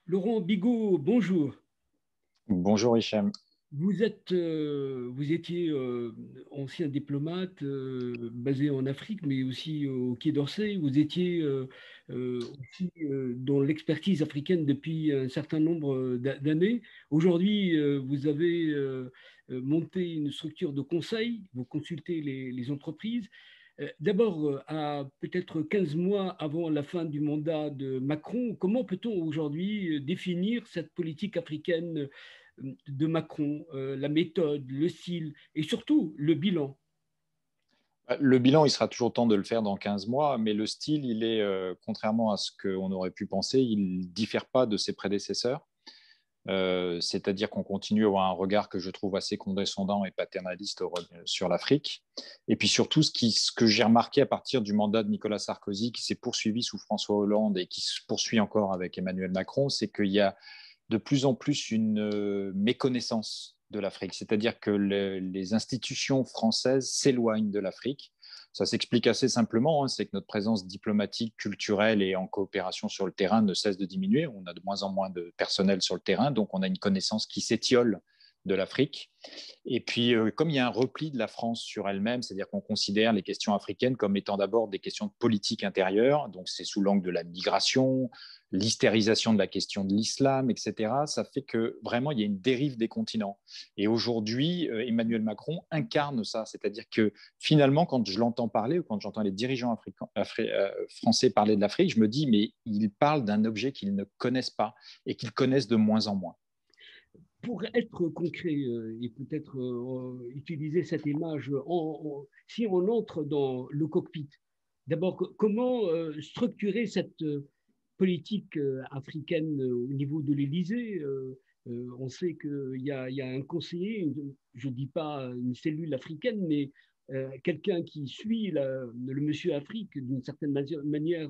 Laurent Bigot, bonjour. Bonjour Hichem. Vous étiez ancien diplomate basé en Afrique, mais aussi au Quai d'Orsay. Vous étiez aussi dans l'expertise africaine depuis un certain nombre d'années. Aujourd'hui, vous avez monté une structure de conseil. Vous consultez les entreprises. D'abord, à peut-être 15 mois avant la fin du mandat de Macron, comment peut-on aujourd'hui définir cette politique africaine de Macron, la méthode, le style et surtout le bilan? Le bilan, il sera toujours temps de le faire dans 15 mois, mais le style, contrairement à ce qu'on aurait pu penser, il ne diffère pas de ses prédécesseurs. C'est-à-dire qu'on continue à avoir un regard que je trouve assez condescendant et paternaliste sur l'Afrique. Et puis surtout, ce que j'ai remarqué à partir du mandat de Nicolas Sarkozy, qui s'est poursuivi sous François Hollande et qui se poursuit encore avec Emmanuel Macron, c'est qu'il y a de plus en plus une méconnaissance de l'Afrique, c'est-à-dire que les institutions françaises s'éloignent de l'Afrique. Ça s'explique assez simplement, hein, c'est que notre présence diplomatique, culturelle et en coopération sur le terrain ne cesse de diminuer. On a de moins en moins de personnel sur le terrain, donc on a une connaissance qui s'étiole de l'Afrique. Et puis, comme il y a un repli de la France sur elle-même, c'est-à-dire qu'on considère les questions africaines comme étant d'abord des questions de politique intérieure, donc c'est sous l'angle de la migration, l'hystérisation de la question de l'islam, etc., ça fait que vraiment, il y a une dérive des continents. Et aujourd'hui, Emmanuel Macron incarne ça, c'est-à-dire que finalement, quand je l'entends parler ou quand j'entends les dirigeants français parler de l'Afrique, je me dis, mais ils parlent d'un objet qu'ils ne connaissent pas et qu'ils connaissent de moins en moins. Pour être concret et peut-être utiliser cette image, si on entre dans le cockpit, d'abord, comment structurer cette politique africaine au niveau de l'Élysée? On sait qu'il y a un conseiller, je ne dis pas une cellule africaine, mais quelqu'un qui suit le monsieur Afrique d'une certaine manière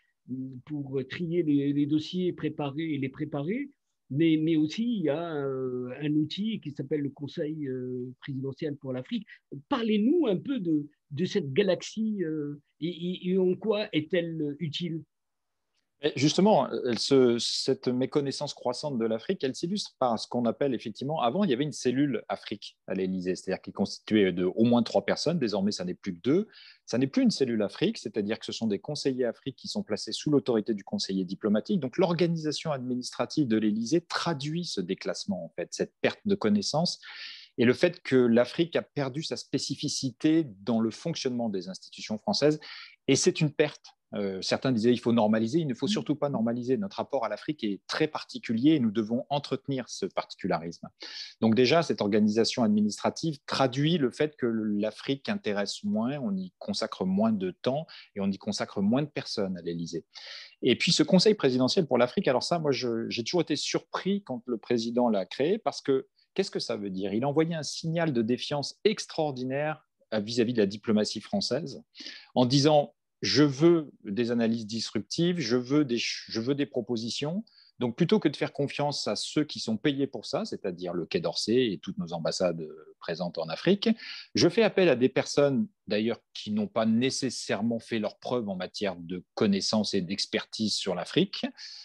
pour trier les dossiers, préparer et les préparer. Mais aussi, il y a un outil qui s'appelle le Conseil présidentiel pour l'Afrique. Parlez-nous un peu de cette galaxie et en quoi est-elle utile? Et justement, cette méconnaissance croissante de l'Afrique, elle s'illustre par ce qu'on appelle effectivement, avant, il y avait une cellule Afrique à l'Élysée, c'est-à-dire qui constituait de au moins 3 personnes. Désormais, ça n'est plus que 2. Ça n'est plus une cellule Afrique, c'est-à-dire que ce sont des conseillers Afrique qui sont placés sous l'autorité du conseiller diplomatique. Donc, l'organisation administrative de l'Élysée traduit ce déclassement, en fait, cette perte de connaissance et le fait que l'Afrique a perdu sa spécificité dans le fonctionnement des institutions françaises. Et c'est une perte. Certains disaient il faut normaliser, il ne faut surtout pas normaliser. Notre rapport à l'Afrique est très particulier et nous devons entretenir ce particularisme. Donc déjà, cette organisation administrative traduit le fait que l'Afrique intéresse moins, on y consacre moins de temps et on y consacre moins de personnes à l'Élysée. Et puis ce Conseil présidentiel pour l'Afrique, alors ça, moi, j'ai toujours été surpris quand le président l'a créé parce que qu'est-ce que ça veut dire? Il a envoyé un signal de défiance extraordinaire vis-à-vis de la diplomatie française en disant je veux des analyses disruptives, je veux des propositions. Donc, plutôt que de faire confiance à ceux qui sont payés pour ça, c'est-à-dire le Quai d'Orsay et toutes nos ambassades présentes en Afrique, je fais appel à des personnes, d'ailleurs, qui n'ont pas nécessairement fait leurs preuves en matière de connaissances et d'expertise sur l'Afrique.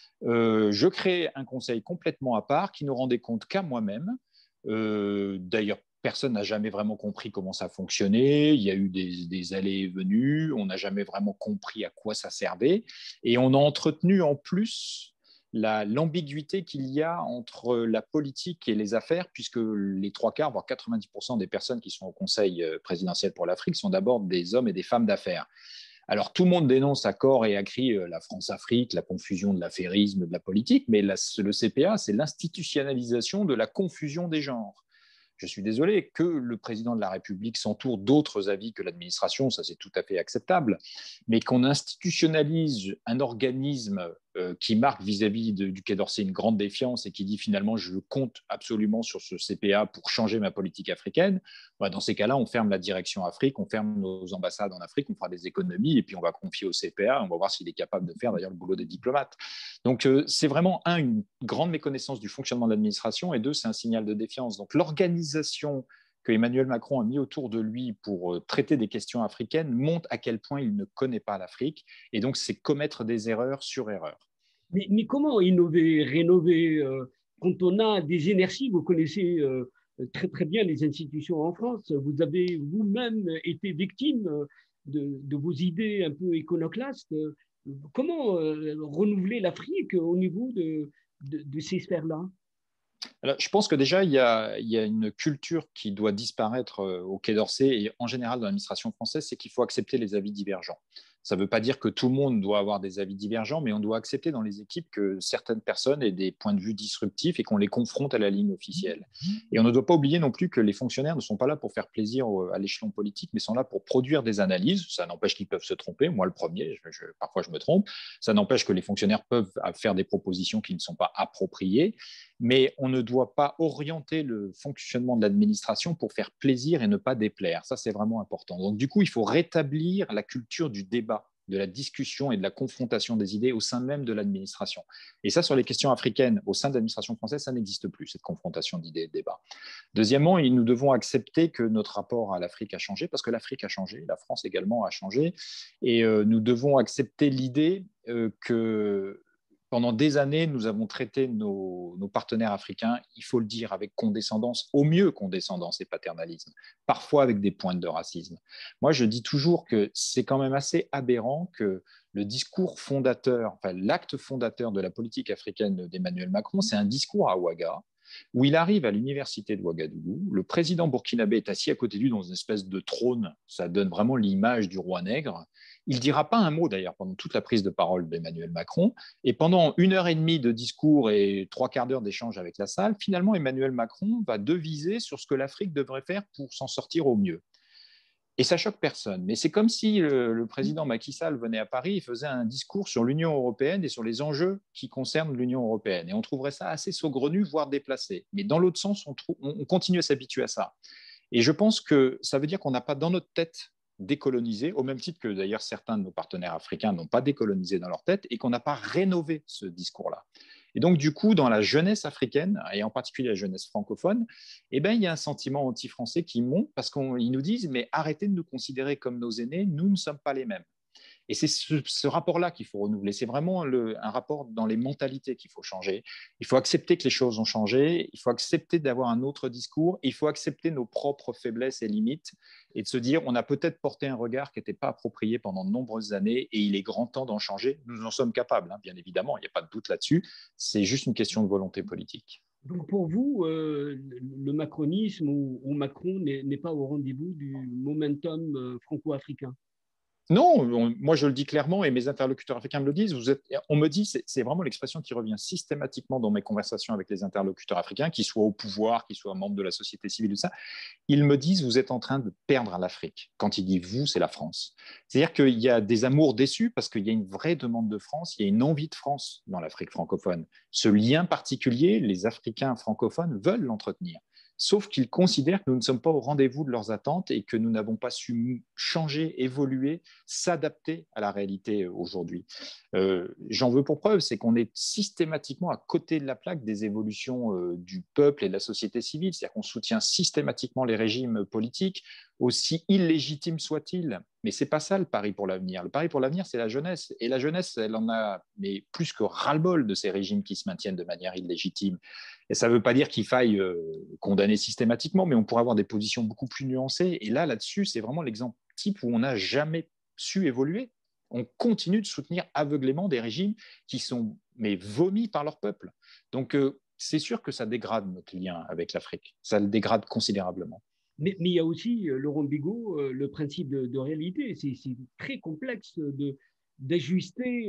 Je crée un conseil complètement à part qui ne rendait compte qu'à moi-même. D'ailleurs, personne n'a jamais vraiment compris comment ça fonctionnait. Il y a eu des allées et venues. On n'a jamais vraiment compris à quoi ça servait. Et on a entretenu en plus l'ambiguïté qu'il y a entre la politique et les affaires, puisque les 3 quarts, voire 90% des personnes qui sont au Conseil présidentiel pour l'Afrique sont d'abord des hommes et des femmes d'affaires. Alors tout le monde dénonce à corps et à cri la France-Afrique, la confusion de l'affairisme, de la politique, mais le CPA, c'est l'institutionnalisation de la confusion des genres. Je suis désolé que le président de la République s'entoure d'autres avis que l'administration, ça c'est tout à fait acceptable, mais qu'on institutionnalise un organisme qui marque vis-à-vis du Quai d'Orsay une grande défiance et qui dit finalement je compte absolument sur ce CPA pour changer ma politique africaine, dans ces cas-là, on ferme la direction Afrique, on ferme nos ambassades en Afrique, on fera des économies et puis on va confier au CPA, on va voir s'il est capable de faire d'ailleurs le boulot des diplomates. Donc c'est vraiment, une grande méconnaissance du fonctionnement de l'administration et deux, c'est un signal de défiance. Donc l'organisation que Emmanuel Macron a mis autour de lui pour traiter des questions africaines montre à quel point il ne connaît pas l'Afrique et donc c'est commettre des erreurs sur erreurs. Mais comment innover, rénover quand on a des énergies? Vous connaissez très très bien les institutions en France. Vous avez vous-même été victime de vos idées un peu iconoclastes. Comment renouveler l'Afrique au niveau de ces sphères-là? Alors, je pense que déjà, il y a une culture qui doit disparaître au Quai d'Orsay et en général dans l'administration française, c'est qu'il faut accepter les avis divergents. Ça ne veut pas dire que tout le monde doit avoir des avis divergents, mais on doit accepter dans les équipes que certaines personnes aient des points de vue disruptifs et qu'on les confronte à la ligne officielle. Et on ne doit pas oublier non plus que les fonctionnaires ne sont pas là pour faire plaisir à l'échelon politique, mais sont là pour produire des analyses. Ça n'empêche qu'ils peuvent se tromper, moi le premier, parfois je me trompe. Ça n'empêche que les fonctionnaires peuvent faire des propositions qui ne sont pas appropriées, mais on ne doit pas orienter le fonctionnement de l'administration pour faire plaisir et ne pas déplaire. Ça, c'est vraiment important. Donc, du coup, il faut rétablir la culture du débat, de la discussion et de la confrontation des idées au sein même de l'administration. Et ça, sur les questions africaines, au sein de l'administration française, ça n'existe plus, cette confrontation d'idées et de débats. Deuxièmement, nous devons accepter que notre rapport à l'Afrique a changé, parce que l'Afrique a changé, la France également a changé, et nous devons accepter l'idée que pendant des années, nous avons traité nos partenaires africains, il faut le dire, avec condescendance, au mieux condescendance et paternalisme, parfois avec des pointes de racisme. Moi, je dis toujours que c'est quand même assez aberrant que le discours fondateur, enfin l'acte fondateur de la politique africaine d'Emmanuel Macron, c'est un discours à Ouaga, où il arrive à l'université de Ouagadougou, le président burkinabé est assis à côté de lui dans une espèce de trône, ça donne vraiment l'image du roi nègre. Il ne dira pas un mot d'ailleurs pendant toute la prise de parole d'Emmanuel Macron, et pendant 1 heure et demie de discours et 3/4 d'heure d'échange avec la salle, finalement Emmanuel Macron va deviser sur ce que l'Afrique devrait faire pour s'en sortir au mieux. Et ça choque personne. Mais c'est comme si le président Macky Sall venait à Paris et faisait un discours sur l'Union européenne et sur les enjeux qui concernent l'Union européenne. Et on trouverait ça assez saugrenu, voire déplacé. Mais dans l'autre sens, on continue à s'habituer à ça. Et je pense que ça veut dire qu'on n'a pas dans notre tête décolonisé, au même titre que d'ailleurs certains de nos partenaires africains n'ont pas décolonisé dans leur tête, et qu'on n'a pas rénové ce discours-là. Et donc, du coup, dans la jeunesse africaine, et en particulier la jeunesse francophone, eh ben, il y a un sentiment anti-français qui monte parce qu'ils nous disent, mais arrêtez de nous considérer comme nos aînés, nous ne sommes pas les mêmes. Et c'est ce rapport-là qu'il faut renouveler. C'est vraiment un rapport dans les mentalités qu'il faut changer. Il faut accepter que les choses ont changé. Il faut accepter d'avoir un autre discours. Il faut accepter nos propres faiblesses et limites et de se dire on a peut-être porté un regard qui n'était pas approprié pendant de nombreuses années et il est grand temps d'en changer. Nous en sommes capables, hein, bien évidemment. Il n'y a pas de doute là-dessus. C'est juste une question de volonté politique. Donc pour vous, le macronisme ou Macron n'est pas au rendez-vous du momentum franco-africain. Non, moi je le dis clairement et mes interlocuteurs africains me le disent. On me dit, c'est vraiment l'expression qui revient systématiquement dans mes conversations avec les interlocuteurs africains, qu'ils soient au pouvoir, qu'ils soient membres de la société civile, tout ça. Ils me disent, vous êtes en train de perdre l'Afrique. Quand ils disent vous, c'est la France. C'est-à-dire qu'il y a des amours déçus parce qu'il y a une vraie demande de France, il y a une envie de France dans l'Afrique francophone. Ce lien particulier, les Africains francophones veulent l'entretenir. Sauf qu'ils considèrent que nous ne sommes pas au rendez-vous de leurs attentes et que nous n'avons pas su changer, évoluer, s'adapter à la réalité aujourd'hui. J'en veux pour preuve, c'est qu'on est systématiquement à côté de la plaque des évolutions du peuple et de la société civile, c'est-à-dire qu'on soutient systématiquement les régimes politiques, aussi illégitimes soient-ils. Mais ce n'est pas ça le pari pour l'avenir. Le pari pour l'avenir, c'est la jeunesse. Et la jeunesse, elle en a mais plus que ras-le-bol de ces régimes qui se maintiennent de manière illégitime. Et ça ne veut pas dire qu'il faille condamner systématiquement, mais on pourrait avoir des positions beaucoup plus nuancées. Et là-dessus, c'est vraiment l'exemple type où on n'a jamais su évoluer. On continue de soutenir aveuglément des régimes qui sont mais vomis par leur peuple. Donc, c'est sûr que ça dégrade notre lien avec l'Afrique. Ça le dégrade considérablement. Mais il y a aussi, Laurent Bigot, le principe de réalité. C'est très complexe d'ajuster,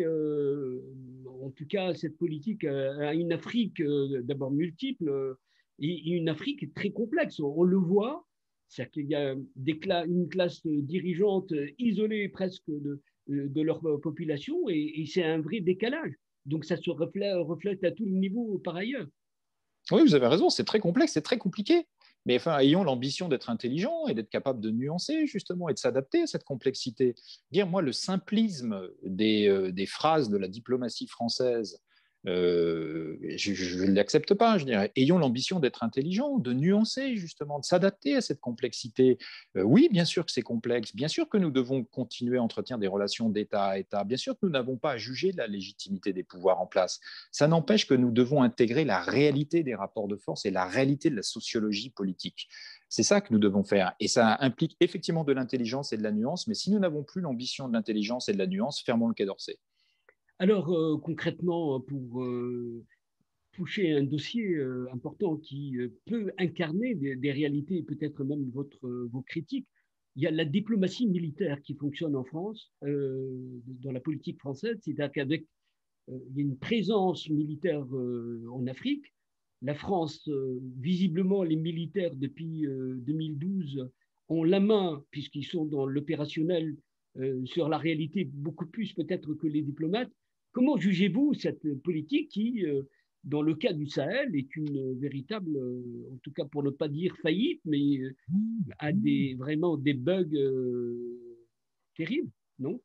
en tout cas, cette politique à une Afrique d'abord multiple et une Afrique très complexe. On le voit, c'est-à-dire qu'il y a une classe dirigeante isolée presque de leur population et c'est un vrai décalage. Donc ça se reflète à tous les niveaux par ailleurs. Oui, vous avez raison, c'est très complexe, c'est très compliqué. Mais enfin, ayons l'ambition d'être intelligents et d'être capables de nuancer, justement, et de s'adapter à cette complexité. Dire, moi, le simplisme des phrases de la diplomatie française Je ne l'accepte pas, je dirais. Ayons l'ambition d'être intelligents, de nuancer justement, de s'adapter à cette complexité. Oui, bien sûr que c'est complexe, bien sûr que nous devons continuer à entretenir des relations d'État à État, bien sûr que nous n'avons pas à juger de la légitimité des pouvoirs en place. Ça n'empêche que nous devons intégrer la réalité des rapports de force et la réalité de la sociologie politique. C'est ça que nous devons faire. Et ça implique effectivement de l'intelligence et de la nuance, mais si nous n'avons plus l'ambition de l'intelligence et de la nuance, fermons le Quai d'Orsay. Alors, concrètement, pour toucher un dossier important qui peut incarner des réalités et peut-être même vos critiques, il y a la diplomatie militaire qui fonctionne en France, dans la politique française, c'est-à-dire qu'avec il y a une présence militaire en Afrique. La France, visiblement, les militaires depuis 2012 ont la main, puisqu'ils sont dans l'opérationnel, sur la réalité beaucoup plus peut-être que les diplomates. Comment jugez-vous cette politique qui, dans le cas du Sahel, est une véritable, en tout cas pour ne pas dire faillite, mais a vraiment des bugs terribles, non?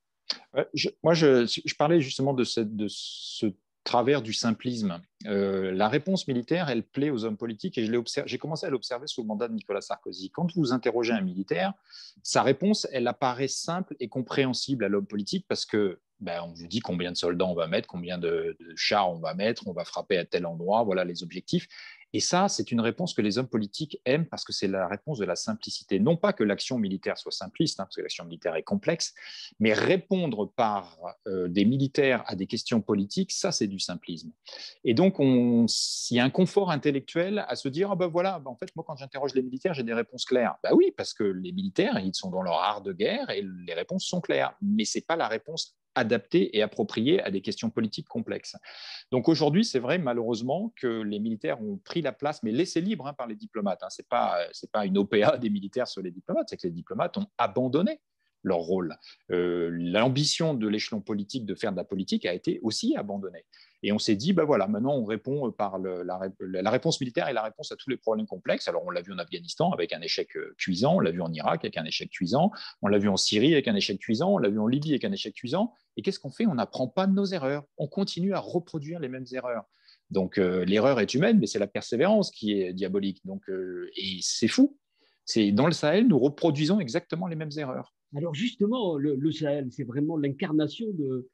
Je parlais justement de ce travers du simplisme. La réponse militaire, elle plaît aux hommes politiques et j'ai commencé à l'observer sous le mandat de Nicolas Sarkozy. Quand vous interrogez un militaire, sa réponse, elle apparaît simple et compréhensible à l'homme politique parce que on vous dit combien de soldats on va mettre, combien de chars on va mettre, on va frapper à tel endroit, voilà les objectifs. Et ça, c'est une réponse que les hommes politiques aiment parce que c'est la réponse de la simplicité. Non pas que l'action militaire soit simpliste, parce que l'action militaire est complexe, mais répondre par des militaires à des questions politiques, ça, c'est du simplisme. Et donc, il y a un confort intellectuel à se dire, en fait, moi, quand j'interroge les militaires, j'ai des réponses claires. Oui, parce que les militaires, ils sont dans leur art de guerre et les réponses sont claires. Mais ce n'est pas la réponse adaptée et appropriée à des questions politiques complexes. Donc aujourd'hui, c'est vrai malheureusement que les militaires ont pris la place, mais laissés libres par les diplomates. Ce n'est pas une OPA des militaires sur les diplomates, c'est que les diplomates ont abandonné leur rôle. L'ambition de l'échelon politique de faire de la politique a été aussi abandonnée. Et on s'est dit, maintenant on répond par la réponse militaire et la réponse à tous les problèmes complexes. Alors on l'a vu en Afghanistan avec un échec cuisant, on l'a vu en Irak avec un échec cuisant, on l'a vu en Syrie avec un échec cuisant, on l'a vu en Libye avec un échec cuisant. Et qu'est-ce qu'on fait? On n'apprend pas de nos erreurs, on continue à reproduire les mêmes erreurs. Donc l'erreur est humaine, mais c'est la persévérance qui est diabolique. Et c'est fou. C'est dans le Sahel, nous reproduisons exactement les mêmes erreurs. Alors justement, le Sahel, c'est vraiment l'incarnation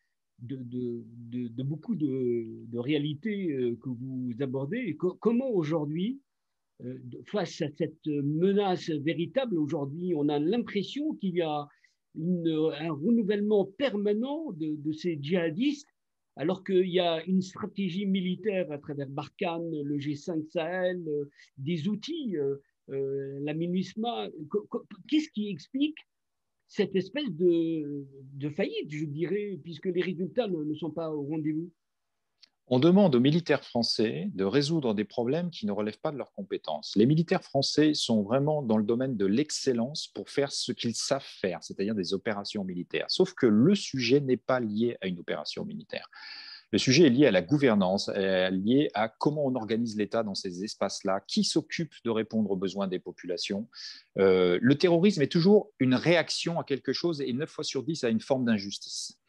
de beaucoup de réalités que vous abordez. Et comment aujourd'hui, face à cette menace véritable, aujourd'hui, on a l'impression qu'il y a un renouvellement permanent de ces djihadistes, alors qu'il y a une stratégie militaire à travers Barkhane, le G5 Sahel, des outils, la MINUSMA. Qu'est-ce qui explique cette espèce de faillite, je dirais, puisque les résultats ne sont pas au rendez-vous? On demande aux militaires français de résoudre des problèmes qui ne relèvent pas de leurs compétences. Les militaires français sont vraiment dans le domaine de l'excellence pour faire ce qu'ils savent faire, c'est-à-dire des opérations militaires. Sauf que le sujet n'est pas lié à une opération militaire. Le sujet est lié à la gouvernance, lié à comment on organise l'État dans ces espaces-là, qui s'occupe de répondre aux besoins des populations. Le terrorisme est toujours une réaction à quelque chose et 9 fois sur 10 à une forme d'injustice.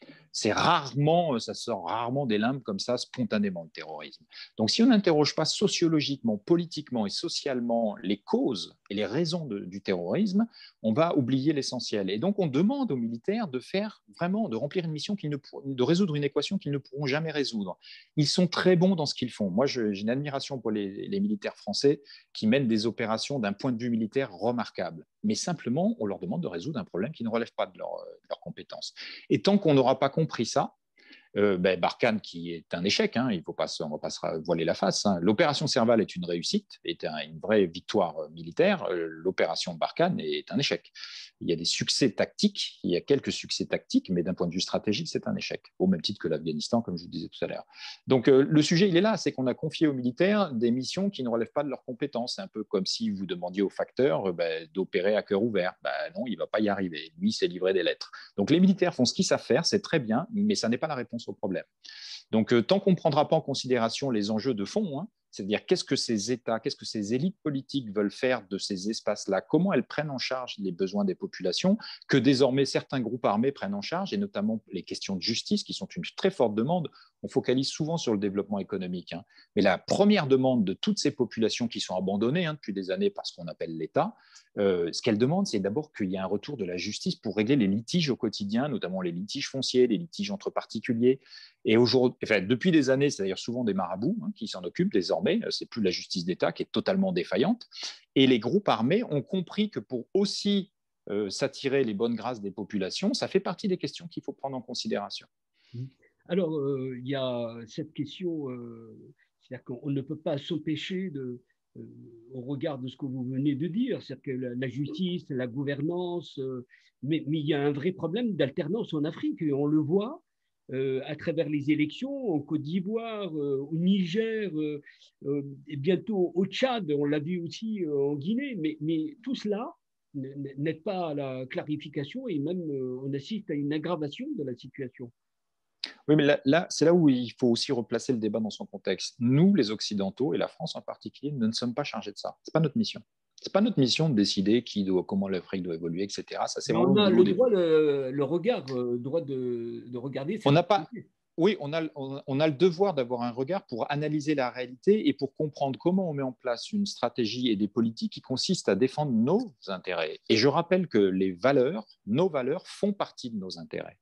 Ça sort rarement des limbes comme ça, spontanément, le terrorisme. Donc, si on n'interroge pas sociologiquement, politiquement et socialement les causes et les raisons du terrorisme, on va oublier l'essentiel. Et donc, on demande aux militaires de remplir une mission, de résoudre une équation qu'ils ne pourront jamais résoudre. Ils sont très bons dans ce qu'ils font. Moi, j'ai une admiration pour les militaires français qui mènent des opérations d'un point de vue militaire remarquable. Mais simplement, on leur demande de résoudre un problème qui ne relève pas de leurs compétences. Et tant qu'on n'aura pas compris ça, Barkhane qui est un échec, on ne va pas se voiler la face. L'opération Serval est une réussite, est une vraie victoire militaire. L'opération Barkhane est un échec. Il y a des succès tactiques, il y a quelques succès tactiques, mais d'un point de vue stratégique, c'est un échec, au même titre que l'Afghanistan, comme je vous disais tout à l'heure. Donc le sujet, il est là, c'est qu'on a confié aux militaires des missions qui ne relèvent pas de leurs compétences. C'est un peu comme si vous demandiez au facteur d'opérer à cœur ouvert. Non, il ne va pas y arriver. Lui, c'est livrer des lettres. Donc les militaires font ce qu'ils savent faire, c'est très bien, mais ça n'est pas la réponse au problème. Donc, tant qu'on ne prendra pas en considération les enjeux de fond, c'est-à-dire qu'est-ce que ces États, qu'est-ce que ces élites politiques veulent faire de ces espaces-là, comment elles prennent en charge les besoins des populations, que désormais certains groupes armés prennent en charge, et notamment les questions de justice, qui sont une très forte demande. on focalise souvent sur le développement économique. Hein. Mais la première demande de toutes ces populations qui sont abandonnées depuis des années par ce qu'on appelle l'État, ce qu'elles demandent, c'est d'abord qu'il y ait un retour de la justice pour régler les litiges au quotidien, notamment les litiges fonciers, les litiges entre particuliers. Et depuis des années, c'est d'ailleurs souvent des marabouts qui s'en occupent désormais. C'est plus la justice d'État qui est totalement défaillante. Et les groupes armés ont compris que pour aussi s'attirer les bonnes grâces des populations, ça fait partie des questions qu'il faut prendre en considération. Alors, il y a cette question, c'est-à-dire qu'on ne peut pas s'empêcher au regard de ce que vous venez de dire, c'est-à-dire que la justice, la gouvernance, mais il y a un vrai problème d'alternance en Afrique, et on le voit à travers les élections en Côte d'Ivoire, au Niger, et bientôt au Tchad, on l'a vu aussi en Guinée, mais tout cela n'aide pas à la clarification, et même on assiste à une aggravation de la situation. Oui, mais là, c'est là où il faut aussi replacer le débat dans son contexte. Nous, les Occidentaux, et la France en particulier, nous ne sommes pas chargés de ça. Ce n'est pas notre mission. Ce n'est pas notre mission de décider comment l'Afrique doit évoluer, etc. Ça, c'est on a le droit, le regard, droit de regarder. On n'a pas. Oui, on a le devoir d'avoir un regard pour analyser la réalité et pour comprendre comment on met en place une stratégie et des politiques qui consistent à défendre nos intérêts. Et je rappelle que nos valeurs font partie de nos intérêts.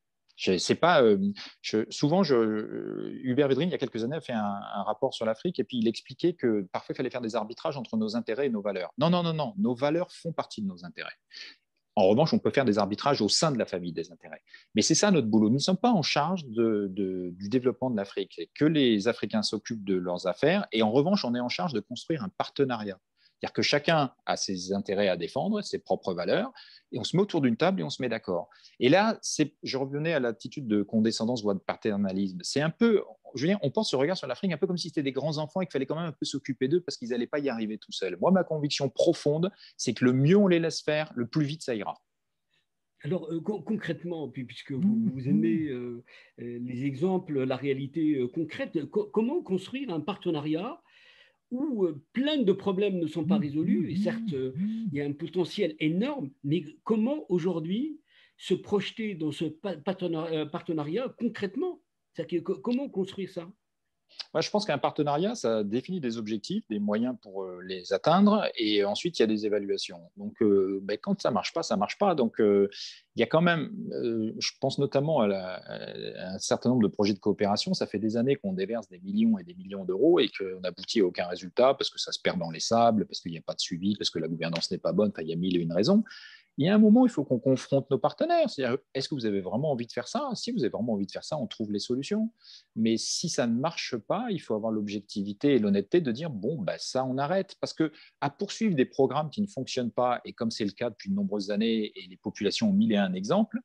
Souvent, Hubert Védrine, il y a quelques années, a fait un rapport sur l'Afrique et puis il expliquait que parfois, il fallait faire des arbitrages entre nos intérêts et nos valeurs. Non, nos valeurs font partie de nos intérêts. En revanche, on peut faire des arbitrages au sein de la famille des intérêts. Mais c'est ça notre boulot. Nous ne sommes pas en charge du développement de l'Afrique. Que les Africains s'occupent de leurs affaires et en revanche, on est en charge de construire un partenariat. C'est-à-dire que chacun a ses intérêts à défendre, ses propres valeurs, et on se met autour d'une table et on se met d'accord. Et là, je revenais à l'attitude de condescendance, voire de paternalisme. C'est un peu, je veux dire, on pense ce regard sur l'Afrique un peu comme si c'était des grands enfants et qu'il fallait quand même un peu s'occuper d'eux parce qu'ils n'allaient pas y arriver tout seuls. Moi, ma conviction profonde, c'est que le mieux on les laisse faire, le plus vite ça ira. Alors, concrètement, puisque vous aimez les exemples, la réalité concrète, comment construire un partenariat où plein de problèmes ne sont pas résolus, et certes, il y a un potentiel énorme, mais comment aujourd'hui se projeter dans ce partenariat concrètement? Comment construire ça? Moi, je pense qu'un partenariat, ça définit des objectifs, des moyens pour les atteindre, et ensuite, il y a des évaluations. Donc, quand ça ne marche pas, ça ne marche pas. Donc, il y a quand même, je pense notamment à un certain nombre de projets de coopération. Ça fait des années qu'on déverse des millions et des millions d'euros et qu'on n'aboutit à aucun résultat parce que ça se perd dans les sables, parce qu'il n'y a pas de suivi, parce que la gouvernance n'est pas bonne. Enfin, il y a mille et une raisons. Il y a un moment, il faut qu'on confronte nos partenaires. C'est-à-dire, est-ce que vous avez vraiment envie de faire ça? Si vous avez vraiment envie de faire ça, on trouve les solutions. Mais si ça ne marche pas, il faut avoir l'objectivité et l'honnêteté de dire, bon, ça, on arrête. Parce qu'à poursuivre des programmes qui ne fonctionnent pas, et comme c'est le cas depuis de nombreuses années, et les populations ont mille et un exemples,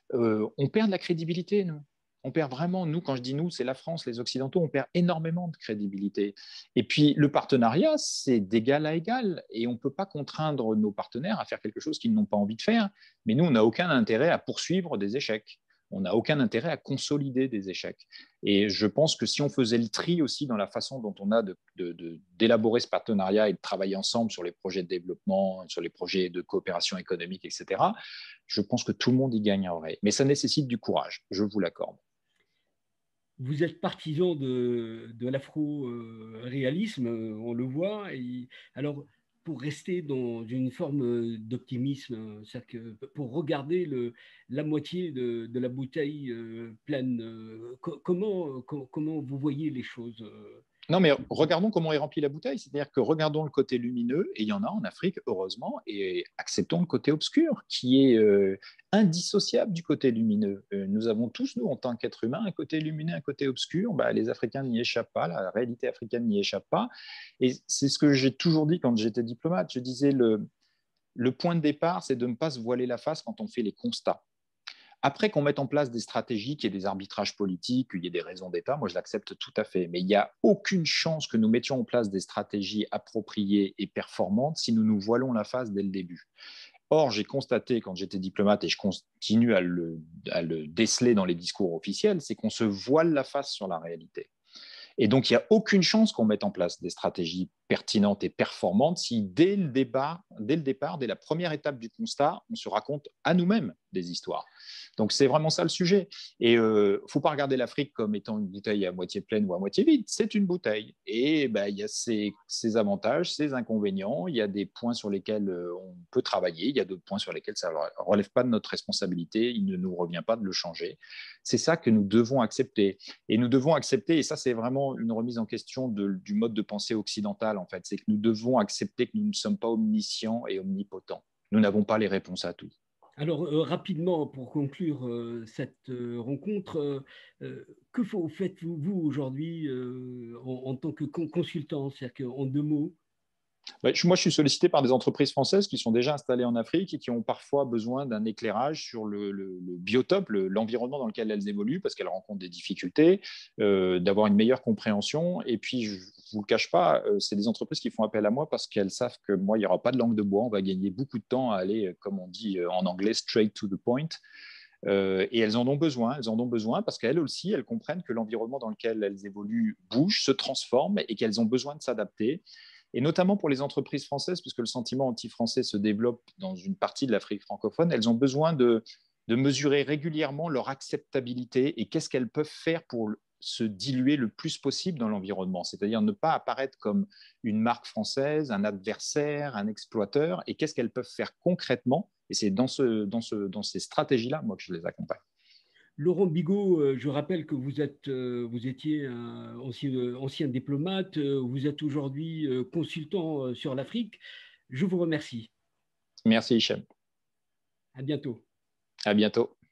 on perd de la crédibilité, nous. On perd vraiment, nous, quand je dis nous, c'est la France, les Occidentaux, on perd énormément de crédibilité. Et puis, le partenariat, c'est d'égal à égal. Et on ne peut pas contraindre nos partenaires à faire quelque chose qu'ils n'ont pas envie de faire. Mais nous, on n'a aucun intérêt à poursuivre des échecs. On n'a aucun intérêt à consolider des échecs. Et je pense que si on faisait le tri aussi dans la façon dont on a d'élaborer ce partenariat et de travailler ensemble sur les projets de développement, sur les projets de coopération économique, etc., je pense que tout le monde y gagnerait. Mais ça nécessite du courage, je vous l'accorde. Vous êtes partisan de l'afro-réalisme, on le voit. Alors, pour rester dans une forme d'optimisme, c'est-à-dire que pour regarder la moitié de la bouteille pleine, comment vous voyez les choses? Non, mais regardons comment est remplie la bouteille. C'est-à-dire que regardons le côté lumineux, et il y en a en Afrique, heureusement, et acceptons le côté obscur, qui est indissociable du côté lumineux. Nous avons tous, nous, en tant qu'êtres humains, un côté lumineux, un côté obscur. Les Africains n'y échappent pas, la réalité africaine n'y échappe pas. Et c'est ce que j'ai toujours dit quand j'étais diplomate. Je disais, le point de départ, c'est de ne pas se voiler la face quand on fait les constats. Après qu'on mette en place des stratégies, qu'il y ait des arbitrages politiques, qu'il y ait des raisons d'État, moi je l'accepte tout à fait. Mais il n'y a aucune chance que nous mettions en place des stratégies appropriées et performantes si nous nous voilons la face dès le début. Or, j'ai constaté quand j'étais diplomate, et je continue à le déceler dans les discours officiels, c'est qu'on se voile la face sur la réalité. Et donc, il n'y a aucune chance qu'on mette en place des stratégies pertinente et performante si dès le départ, dès la première étape du constat, on se raconte à nous-mêmes des histoires. Donc, c'est vraiment ça le sujet. Et il ne faut pas regarder l'Afrique comme étant une bouteille à moitié pleine ou à moitié vide. C'est une bouteille. Et il y a ses avantages, ses inconvénients. Il y a des points sur lesquels on peut travailler. Il y a d'autres points sur lesquels ça ne relève pas de notre responsabilité. Il ne nous revient pas de le changer. C'est ça que nous devons accepter. Et nous devons accepter, et ça, c'est vraiment une remise en question du mode de pensée occidental, en fait. C'est que nous devons accepter que nous ne sommes pas omniscients et omnipotents. Nous n'avons pas les réponses à tout. Alors, rapidement, pour conclure cette rencontre, que faites-vous vous, aujourd'hui en tant que consultant, c'est-à-dire qu'en 2 mots? Moi, je suis sollicité par des entreprises françaises qui sont déjà installées en Afrique et qui ont parfois besoin d'un éclairage sur le biotope, l'environnement dans lequel elles évoluent, parce qu'elles rencontrent des difficultés, d'avoir une meilleure compréhension. Et puis, je ne vous le cache pas, c'est des entreprises qui font appel à moi parce qu'elles savent que moi, il n'y aura pas de langue de bois. On va gagner beaucoup de temps à aller, comme on dit en anglais, straight to the point. Et elles en ont besoin parce qu'elles aussi, elles comprennent que l'environnement dans lequel elles évoluent bouge, se transforme et qu'elles ont besoin de s'adapter. Et notamment pour les entreprises françaises, puisque le sentiment anti-français se développe dans une partie de l'Afrique francophone, elles ont besoin de mesurer régulièrement leur acceptabilité et qu'est-ce qu'elles peuvent faire pour se diluer le plus possible dans l'environnement, c'est-à-dire ne pas apparaître comme une marque française, un adversaire, un exploiteur, et qu'est-ce qu'elles peuvent faire concrètement. Et c'est dans ces stratégies-là, moi, que je les accompagne. Laurent Bigot, je rappelle que vous étiez un ancien diplomate, vous êtes aujourd'hui consultant sur l'Afrique. Je vous remercie. Merci, Hichem. À bientôt. À bientôt.